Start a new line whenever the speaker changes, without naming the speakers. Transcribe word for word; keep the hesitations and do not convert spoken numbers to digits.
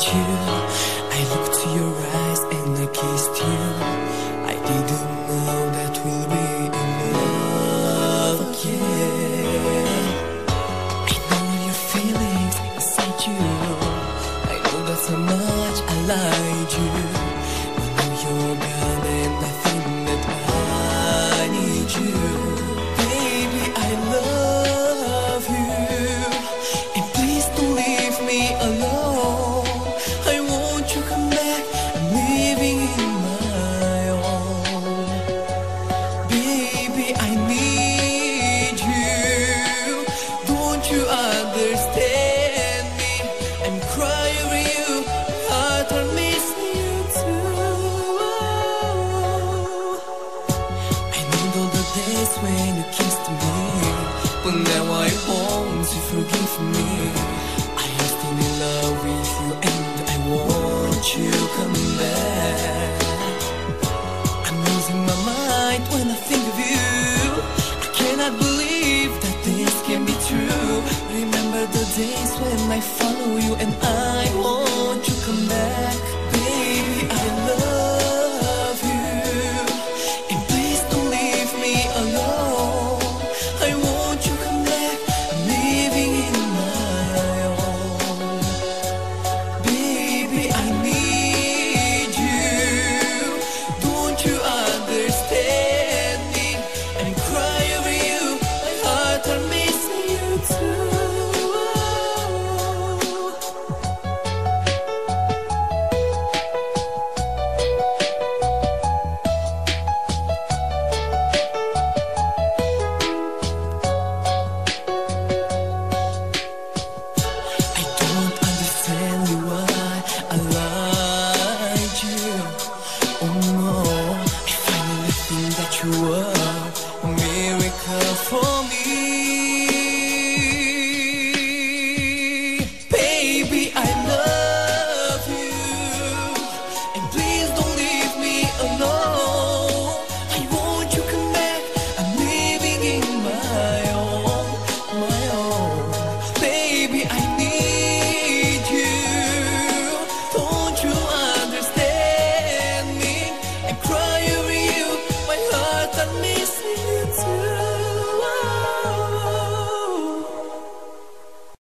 you. I looked to your eyes and I kissed you. I didn't know that we'll be in love again. I know your feelings inside you. I know that's how much I lied you. But now you're gone and I think that I need you. Baby, I love you, and please don't leave me alone. I want you to come back, I'm living in my own. Baby, I need you, don't you understand me? I'm crying for you, heart I miss you too. I need all the days when you kissed me, but now I want you forgive me. I am still in love with you and I want you to come back. I'm losing my mind when I think of you. I cannot believe that this can be true. Remember the days when I follow you and I